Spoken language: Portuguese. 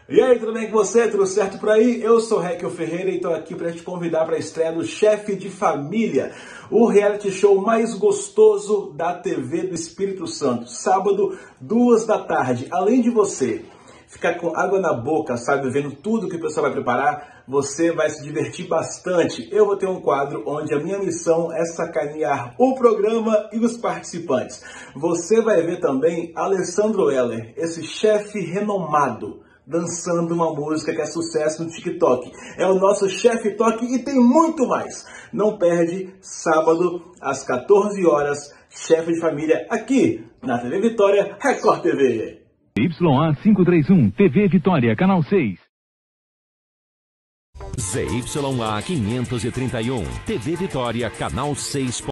E aí, tudo bem com você? Tudo certo por aí? Eu sou Raquel Ferreira e estou aqui para te convidar para a estreia do Chefe de Família, o reality show mais gostoso da TV do Espírito Santo. Sábado, 2 da tarde. Além de você ficar com água na boca, sabe, vendo tudo que o pessoal vai preparar, você vai se divertir bastante. Eu vou ter um quadro onde a minha missão é sacanear o programa e os participantes. Você vai ver também Alessandro Heller, esse chefe renomado, dançando uma música que é sucesso no TikTok. É o nosso Chefe Toque e tem muito mais. Não perde, sábado, às 14 horas, Chefe de Família, aqui na TV Vitória, Record TV. ZYA 531, TV Vitória, Canal 6. ZYA 531, TV Vitória, Canal 6.